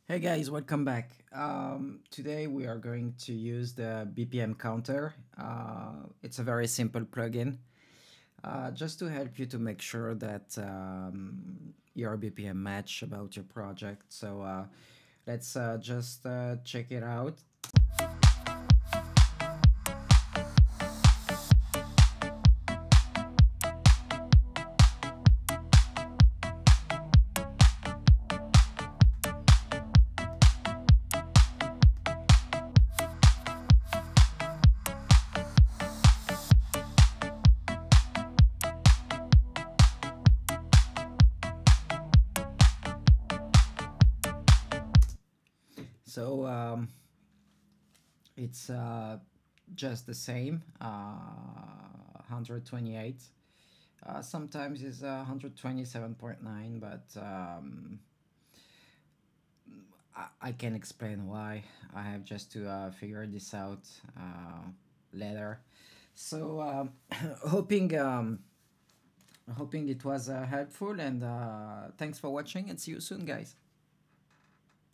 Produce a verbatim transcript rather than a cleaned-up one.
Hey guys, welcome back. Um, today we are going to use the B P M counter. Uh, it's a very simple plugin uh, just to help you to make sure that um, your B P M match about your project. So uh, let's uh, just uh, check it out. So um, it's uh, just the same, uh, one hundred twenty-eight. Uh, sometimes it's uh, one hundred twenty-seven point nine, but um, I, I can explain why. I have just to uh, figure this out uh, later. So um, hoping um, hoping it was uh, helpful, and uh, thanks for watching, and see you soon, guys.